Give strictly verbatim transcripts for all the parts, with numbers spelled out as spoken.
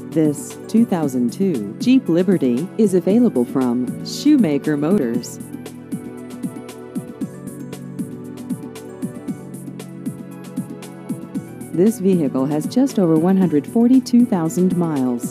This two thousand two Jeep Liberty is available from Shumaker Motors. This vehicle has just over one hundred forty-two thousand miles.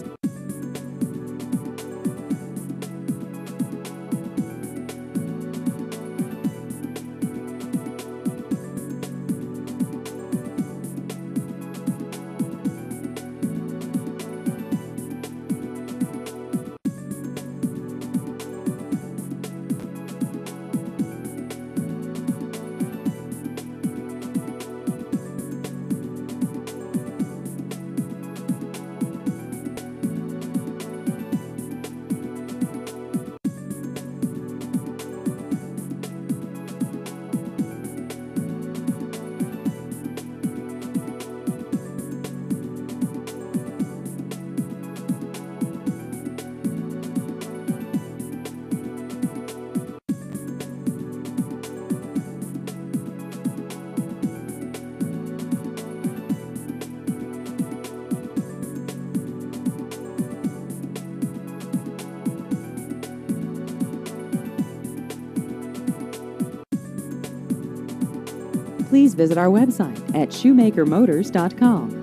Please visit our website at shumaker motors dot com.